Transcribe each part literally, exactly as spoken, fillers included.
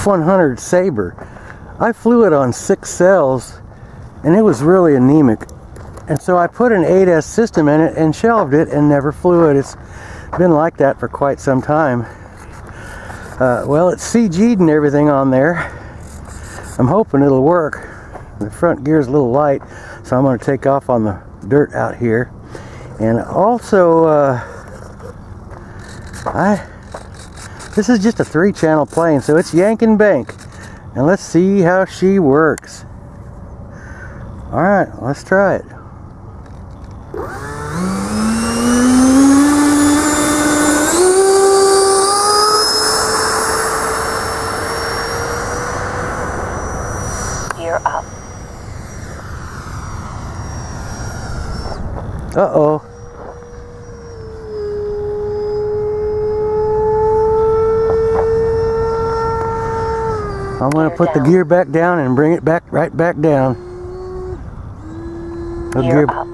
F one hundred Sabre. I flew it on six cells and it was really anemic. And so I put an eight S system in it and shelved it and never flew it. It's been like that for quite some time. Uh, well, it's C G'd and everything on there. I'm hoping it'll work. The front gear's a little light, so I'm going to take off on the dirt out here. And also, uh, I this is just a three channel plane, so it's yank and bank. And let's see how she works. Alright, let's try it. Gear up. Uh-oh. I'm going to put the gear back down and bring it back right back down. The Gear gear. up.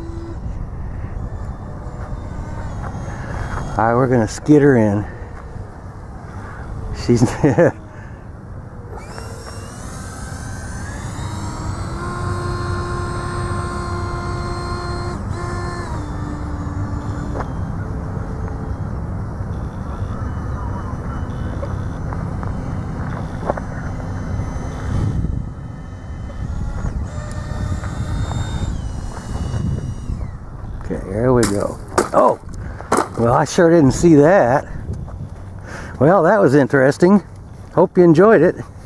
Alright, we're going to skid her in. She's... Okay, there we go. Oh! Well, I sure didn't see that. Well, that was interesting. Hope you enjoyed it.